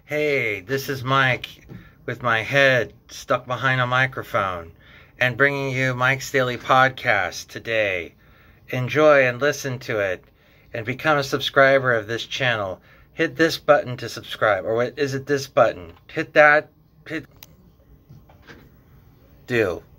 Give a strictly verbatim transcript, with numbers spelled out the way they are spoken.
Hey, this is Mike with my head stuck behind a microphone and bringing you Mike's Daily Podcast today. Enjoy and listen to it and become a subscriber of this channel. Hit this button to subscribe, or what is it, this button? Hit that. Hit. Do.